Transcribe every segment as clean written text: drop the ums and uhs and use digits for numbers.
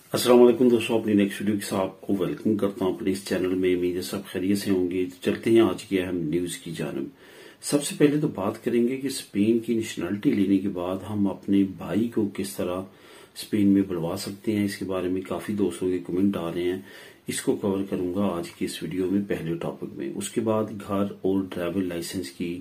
अस्सलाम वालेकुम दोस्तों, अपनी नेक्स्ट वीडियो के साथ आपको वेलकम करता हूं अपने इस चैनल में। उम्मीद है सब खैरियत से होंगे। तो चलते हैं आज की अहम न्यूज की जानब। सबसे पहले तो बात करेंगे कि स्पेन की नेशनलिटी लेने के बाद हम अपने भाई को किस तरह स्पेन में बुलवा सकते हैं। इसके बारे में काफी दोस्तों के कमेंट आ रहे हैं, इसको कवर करूंगा आज की इस वीडियो में पहले टॉपिक में। उसके बाद घर और ड्राइविंग लाइसेंस की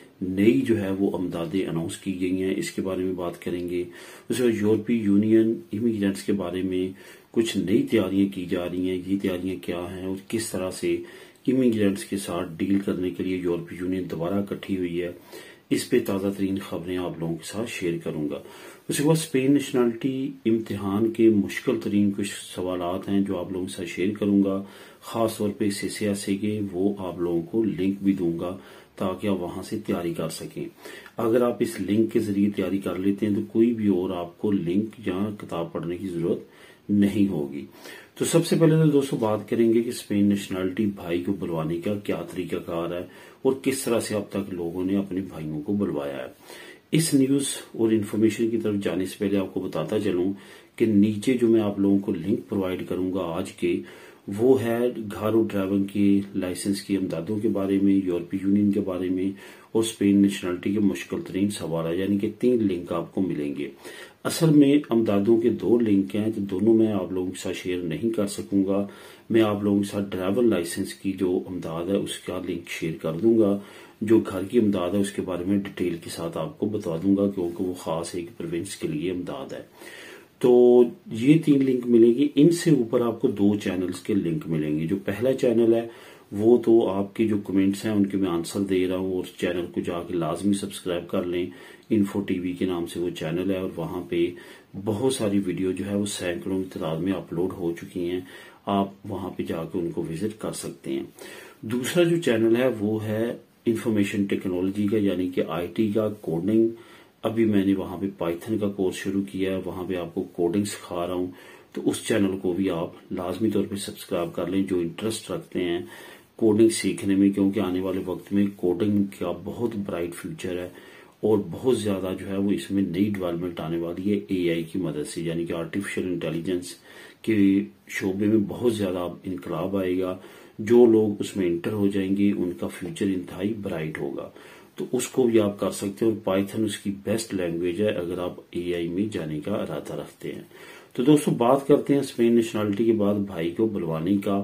नई जो है वो अमदादें अनाउंस की गई हैं, इसके बारे में बात करेंगे। उसके बाद यूरोपीय यूनियन इमिग्रेंट्स के बारे में कुछ नई तैयारियां की जा रही हैं। ये तैयारियां क्या हैं और किस तरह से इमिग्रेंट्स के साथ डील करने के लिए यूरोपीय यूनियन दोबारा इकट्ठी हुई है, इस पे ताजा तरीन खबरें आप लोगों के साथ शेयर करूंगा। उसके बाद स्पेन नेशनलिटी इम्तिहान के मुश्किल तरीन कुछ सवालात हैं जो आप लोगों के साथ शेयर करूंगा, खास तौर पे सीसीएसए के। वो आप लोगों को लिंक भी दूंगा ताकि आप वहां से तैयारी कर सकें। अगर आप इस लिंक के जरिए तैयारी कर लेते हैं तो कोई भी और आपको लिंक या किताब पढ़ने की जरूरत नहीं होगी। तो सबसे पहले तो दोस्तों बात करेंगे कि स्पेन नेशनलिटी भाई को बुलवाने का क्या तरीकाकार है और किस तरह से अब तक लोगों ने अपने भाइयों को बुलवाया है। इस न्यूज और इन्फॉर्मेशन की तरफ जाने से पहले आपको बताता चलूं कि नीचे जो मैं आप लोगों को लिंक प्रोवाइड करूंगा आज के, वो है घर और ड्राइविंग की लाइसेंस की अमदादों के बारे में, यूरोपीय यूनियन के बारे में और स्पेन नेशनलिटी के मुश्किल तरीन सवाल है, यानी कि 3 लिंक आपको मिलेंगे। असल में अमदादों के 2 लिंक हैं, तो दोनों मैं आप लोगों के साथ शेयर नहीं कर सकूंगा। मैं आप लोगों के साथ ड्राइविंग लाइसेंस की जो अमदाद है उसका लिंक शेयर कर दूंगा। जो घर की अमदाद है उसके बारे में डिटेल के साथ आपको बता दूंगा, क्योंकि वो खास एक प्रोविंस के लिए अमदाद है। तो ये 3 लिंक मिलेंगे। इनसे ऊपर आपको 2 चैनल्स के लिंक मिलेंगे। जो पहला चैनल है वो तो आपके जो कमेंट्स हैं उनके मैं आंसर दे रहा हूँ, और चैनल को जाके लाजमी सब्सक्राइब कर लें। इन्फो टीवी के नाम से वो चैनल है, और वहां पे बहुत सारी वीडियो जो है वो सैकड़ों की तादाद में अपलोड हो चुकी हैं। आप वहां पे जाके उनको विजिट कर सकते हैं। दूसरा जो चैनल है वो है इंफॉर्मेशन टेक्नोलॉजी का, यानी कि आईटी का, कोडिंग। अभी मैंने वहां पे पाइथन का कोर्स शुरू किया है, वहां पे आपको कोडिंग सिखा रहा हूं। तो उस चैनल को भी आप लाजमी तौर पे सब्सक्राइब कर लें जो इंटरेस्ट रखते हैं कोडिंग सीखने में, क्योंकि आने वाले वक्त में कोडिंग का बहुत ब्राइट फ्यूचर है और बहुत ज्यादा जो है वो इसमें नई डेवलपमेंट आने वाली है एआई की मदद से, यानी कि आर्टिफिशियल इंटेलिजेंस के शोबे में बहुत ज्यादा इनकलाब आएगा। जो लोग उसमें इंटर हो जाएंगे उनका फ्यूचर इंतहाई ब्राइट होगा। तो उसको भी आप कर सकते हैं, और पाइथन उसकी बेस्ट लैंग्वेज है अगर आप एआई में जाने का इरादा रखते हैं। तो दोस्तों बात करते हैं स्पेन नेशनलिटी के बाद भाई को बुलवाने का।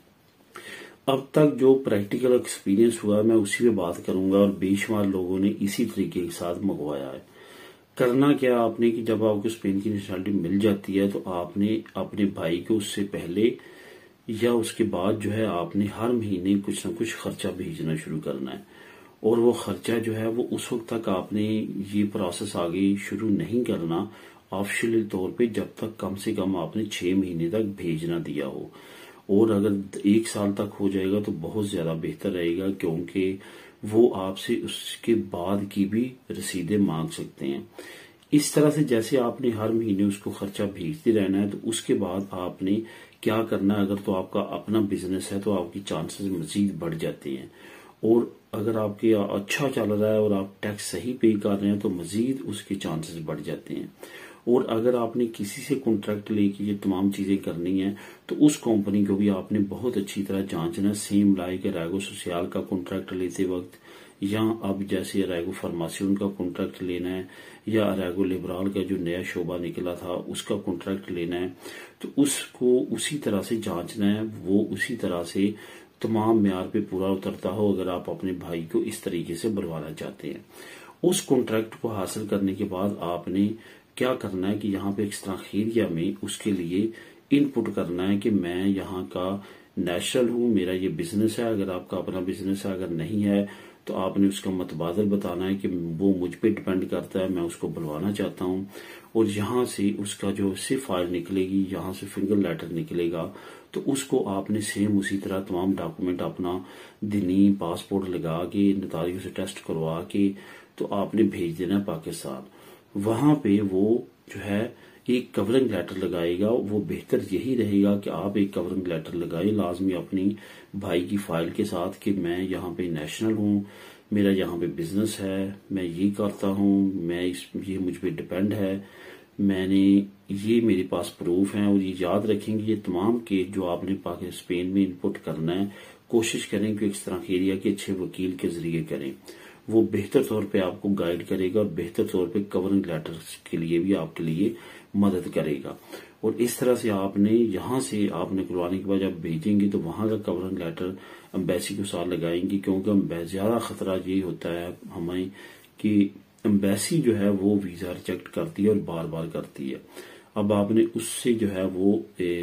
अब तक जो प्रैक्टिकल एक्सपीरियंस हुआ है मैं उसी पे बात करूंगा, और बेशुमार लोगों ने इसी तरीके के साथ मंगवाया है। करना क्या आपने कि जब आपको स्पेन की नेशनलिटी मिल जाती है तो आपने अपने भाई को उससे पहले या उसके बाद जो है आपने हर महीने कुछ न कुछ खर्चा भेजना शुरू करना है। और वो खर्चा जो है वो उस वक्त तक आपने ये प्रोसेस आगे शुरू नहीं करना ऑफिशियल तौर पे, जब तक कम से कम आपने 6 महीने तक भेजना दिया हो। और अगर 1 साल तक हो जाएगा तो बहुत ज्यादा बेहतर रहेगा, क्योंकि वो आपसे उसके बाद की भी रसीदें मांग सकते हैं। इस तरह से जैसे आपने हर महीने उसको खर्चा भेजते रहना है, तो उसके बाद आपने क्या करना है, अगर तो आपका अपना बिजनेस है तो आपकी चांसेस मजीद बढ़ जाते हैं। और अगर आपके अच्छा चल रहा है और आप टैक्स सही पे कर रहे हैं तो मजीद उसके चांसेस बढ़ जाते हैं। और अगर आपने किसी से कॉन्ट्रैक्ट लेके ये तमाम चीजें करनी है तो उस कंपनी को भी आपने बहुत अच्छी तरह जांचना। सेम लाइक रैगो सोशल का कॉन्ट्रैक्ट लेते वक्त, या अब जैसे रैगो फार्मासियोन का कॉन्ट्रैक्ट लेना है, या रैगो लिबराल का जो नया शोबा निकला था उसका कॉन्ट्रैक्ट लेना है, तो उसको उसी तरह से जांचना है। वो उसी तरह से तमाम म्यार पे पूरा उतरता हो अगर आप अपने भाई को इस तरीके से बुलवाना चाहते हैं। उस कॉन्ट्रैक्ट को हासिल करने के बाद आपने क्या करना है कि यहाँ पे एक्स्ट्रा खीरिया में उसके लिए इनपुट करना है कि मैं यहाँ का नेशनल हूँ, मेरा ये बिजनेस है। अगर आपका अपना बिजनेस है, अगर नहीं है तो आपने उसका मतबादल बताना है कि वो मुझ पे डिपेंड करता है, मैं उसको बुलवाना चाहता हूँ। और यहाँ से उसका जो सिर्फ फाइल निकलेगी, यहाँ से फिंगर लेटर निकलेगा, तो उसको आपने सेम उसी तरह तमाम डॉक्यूमेंट अपना दिनी पासपोर्ट लगा के नतारियों से टेस्ट करवा के तो आपने भेज देना है पाकिस्तान। वहां पे वो जो है एक कवरिंग लेटर लगाएगा। वो बेहतर यही रहेगा कि आप एक कवरिंग लेटर लगाए लाजमी अपनी भाई की फाइल के साथ कि मैं यहाँ पे नेशनल हूँ, मेरा यहाँ पे बिजनेस है, मैं ये करता हूँ, मैं ये मुझ पे डिपेंड है, मैंने ये मेरे पास प्रूफ हैं। और ये याद रखेंगे ये तमाम केस जो आपने पाकिस्तान स्पेन में इनपुट करना है, कोशिश करें कि इस तरह के एरिया के अच्छे वकील के जरिए करें। वो बेहतर तौर पे आपको गाइड करेगा और बेहतर तौर पे कवरिंग लेटर के लिए भी आपके लिए मदद करेगा। और इस तरह से आपने यहाँ से आपने खुलवाने के बाद जब भेजेंगे तो वहां का कवरिंग लेटर एम्बेसी के साथ लगाएंगे, क्योंकि ज्यादा खतरा ये होता है हमें कि एम्बेसी जो है वो वीजा रिजेक्ट करती है और बार बार करती है। अब आपने उससे जो है वो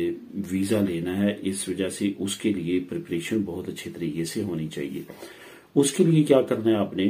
वीजा लेना है, इस वजह से उसके लिए प्रिपरेशन बहुत अच्छे तरीके से होनी चाहिए। उसके लिए क्या करना है आपने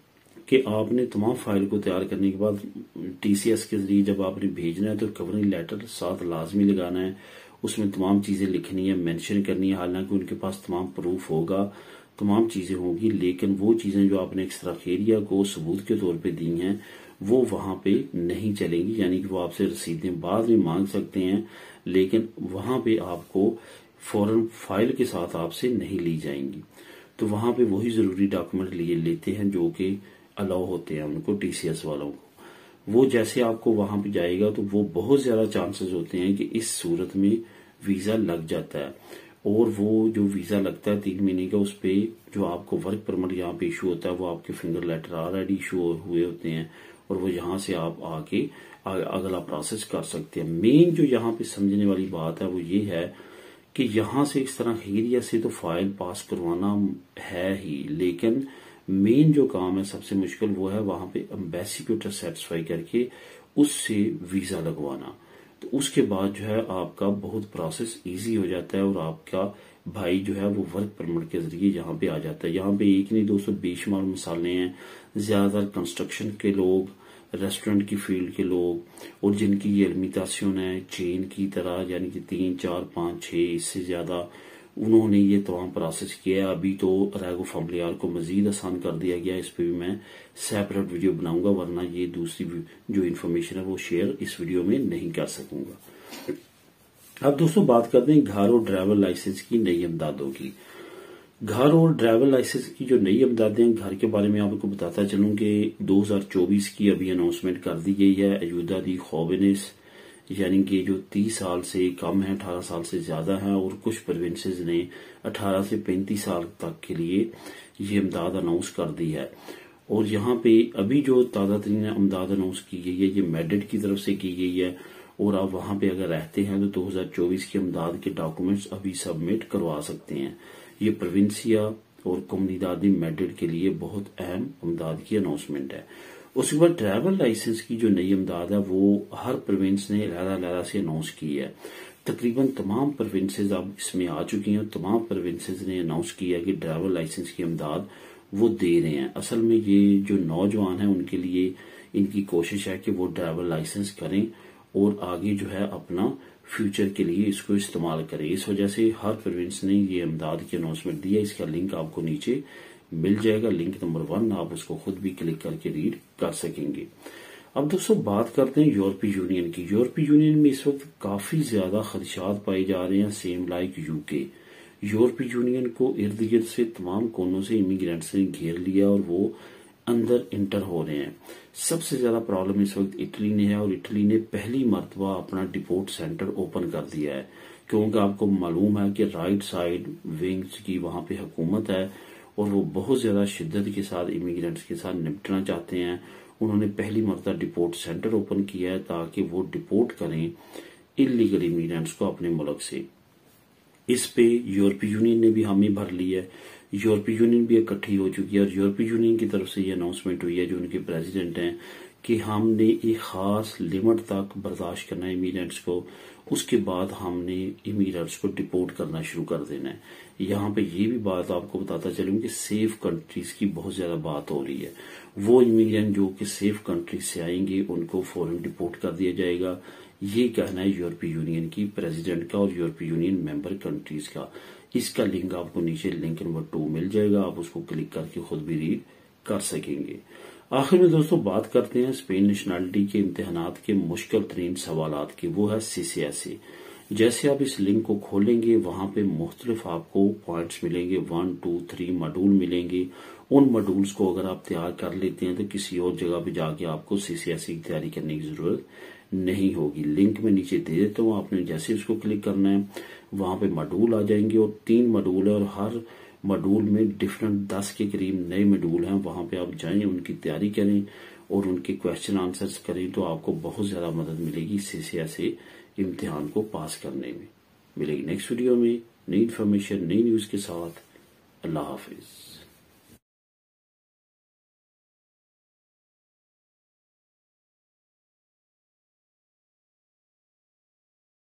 कि आपने तमाम फाइल को तैयार करने के बाद टीसीएस के जरिए जब आपने भेजना है तो कवरिंग लेटर साथ लाजमी लगाना है। उसमें तमाम चीजें लिखनी है, मेंशन करनी है। हालांकि उनके पास तमाम प्रूफ होगा, तमाम चीजें होंगी, लेकिन वो चीजें जो आपने एक्सट्राखेरिया को सबूत के तौर पे दी हैं वो वहां पे नहीं चलेंगी। यानी कि वो आपसे रसीदें बाद में मांग सकते हैं, लेकिन वहां पे आपको फौरन फाइल के साथ आपसे नहीं ली जाएंगी। तो वहां पे वही जरूरी डॉक्यूमेंट लिए लेते हैं जो कि अलाउ होते हैं उनको, टीसीएस वालों को। वो जैसे आपको वहां पे जाएगा तो वो बहुत ज्यादा चांसेस होते हैं कि इस सूरत में वीजा लग जाता है। और वो जो वीजा लगता है 3 महीने का, उस पे जो आपको वर्क परमिट यहाँ पे इशू होता है वो आपके फिंगर लेटर ऑलरेडी इशू हुए होते हैं और वो यहाँ से आप आके अगला प्रोसेस कर सकते हैं। मेन जो यहाँ पे समझने वाली बात है वो ये है कि यहाँ से इस तरह एरिया से तो फाइल पास करवाना है ही, लेकिन मेन जो काम है सबसे मुश्किल वो है वहां पे एम्बेसी को सेटिस्फाई करके उससे वीजा लगवाना। तो उसके बाद जो है आपका बहुत प्रोसेस इजी हो जाता है और आपका भाई जो है वो वर्क परमिट के जरिए यहाँ पे आ जाता है। यहाँ पे एक नहीं दोस्तों बेशुमार मिसालें हैं। ज्यादातर कंस्ट्रक्शन के लोग, रेस्टोरेंट की फील्ड के लोग और जिनकी ये लिमिटेशन है चेन की तरह, यानी कि 3, 4, 5, 6 इससे ज्यादा, उन्होंने ये तमाम प्रोसेस किया है। अभी तो रैगो फैमिलियार को मजीद आसान कर दिया गया। इस पे भी मैं सेपरेट वीडियो बनाऊंगा, वरना ये दूसरी जो इन्फॉर्मेशन है वो शेयर इस वीडियो में नहीं कर सकूंगा। अब दोस्तों बात करते हैं घर और ड्राइवर लाइसेंस की नई इमदादों की। घर और ड्राइवर लाइसेंस की जो नई इमदादें हैं, घर के बारे में आपको बताता चलूं कि 2024 की अभी अनाउंसमेंट कर दी गई है। अयूदा दी खौबेनिस, यानी कि जो 30 साल से कम है, 18 साल से ज्यादा है, और कुछ प्रोविंसेस ने 18 से 35 साल तक के लिए ये इमदाद अनाउंस कर दी है। और यहाँ पे अभी जो ताज़ा तरीन इमदाद अनाउंस की गई है ये मेडेड की तरफ से की गई है। और आप वहां पे अगर रहते हैं तो 2024 की इमदाद के डॉक्यूमेंट्स अभी सबमिट करवा सकते हैं। ये प्रोविंसिया और कम्युनिदादी मेडेड के लिए बहुत अहम इमदाद की अनाउंसमेंट है। उसके बाद ड्राइवर लाइसेंस की जो नई इमदाद है वो हर प्रोविंस ने लहरा से अनाउंस की है। तकरीबन तमाम प्रोविंसेस अब इसमें आ चुकी हैं। तमाम प्रोविंसेस ने अनाउंस किया कि ड्राइवर लाइसेंस की इमदाद वो दे रहे हैं। असल में ये जो नौजवान हैं उनके लिए इनकी कोशिश है कि वो ड्राइवर लाइसेंस करें और आगे जो है अपना फ्यूचर के लिए इसको इस्तेमाल करें। इस वजह से हर प्रोविंस ने ये इमदाद की अनाउंसमेंट दी है। इसका लिंक आपको नीचे मिल जाएगा, लिंक नंबर 1, आप उसको खुद भी क्लिक करके रीड कर सकेंगे। अब दोस्तों बात करते हैं यूरोपीय यूनियन की। यूरोपीय यूनियन में इस वक्त काफी ज्यादा खदशात पाए जा रहे हैं, सेम लाइक यूके। यूरोपीय यूनियन को इर्द गिर्द से तमाम कोनों से इमिग्रेंट्स ने घेर लिया और वो अंदर इंटर हो रहे हैं। सबसे ज्यादा प्रॉब्लम इस वक्त इटली ने है और इटली ने पहली मर्तबा अपना डिपोर्ट सेंटर ओपन कर दिया है, क्योंकि आपको मालूम है कि राइट साइड विंग्स की वहां पे हुकूमत है और वो बहुत ज्यादा शिद्दत के साथ इमिग्रेंट्स के साथ निपटना चाहते हैं। उन्होंने पहली मर्तबा डिपोर्ट सेंटर ओपन किया है ताकि वो डिपोर्ट करें इलीगल इमिग्रेंट्स को अपने मुल्क से। इस पे यूरोपीय यूनियन ने भी हामी भर ली है। यूरोपीय यूनियन भी इकट्ठी हो चुकी है और यूरोपीय यूनियन की तरफ से ये अनाउंसमेंट हुई है जो उनके प्रेसिडेंट हैं कि हमने एक खास लिमिट तक बर्दाश्त करना है इमिग्रेंट्स को, उसके बाद हमने इमिग्रेंट्स को डिपोर्ट करना शुरू कर देना है। यहाँ पे ये भी बात आपको बताता चलूं कि सेफ कंट्रीज की बहुत ज्यादा बात हो रही है। वो इमिग्रेंट जो कि सेफ कंट्रीज से आएंगे उनको फौरन डिपोर्ट कर दिया जाएगा। ये कहना है यूरोपीय यूनियन की प्रेसिडेंट का और यूरोपीय यूनियन मेंबर कंट्रीज का। इसका लिंक आपको नीचे लिंक नंबर 2 मिल जाएगा, आप उसको क्लिक करके खुद भी रीड कर सकेंगे। आखिर में दोस्तों बात करते हैं स्पेन नेशनैलिटी के इम्तिहानात के मुश्किल तरीन सवालात की, वो है सीसीएसई। जैसे आप इस लिंक को खोलेंगे वहां पे मुख्तलिफ आपको पॉइंट्स मिलेंगे, 1, 2, 3 मॉड्यूल मिलेंगे। उन मॉड्यूल्स को अगर आप तैयार कर लेते हैं तो किसी और जगह पे जाके आपको सीसीएसई की तैयारी करने की जरूरत नहीं होगी। लिंक में नीचे दे देता हूँ, आपने जैसे उसको क्लिक करना है वहां पे मॉड्यूल आ जाएंगे और 3 मॉड्यूल है और हर मॉड्यूल में डिफरेंट 10 के करीब नए मॉड्यूल हैं। वहां पे आप जाएं, उनकी तैयारी करें और उनके क्वेश्चन आंसर्स करें तो आपको बहुत ज्यादा मदद मिलेगी इससे से ऐसे इम्तिहान को पास करने में। मिलेगी नेक्स्ट वीडियो में नई इन्फॉर्मेशन नई न्यूज के साथ। अल्लाह हाफिज।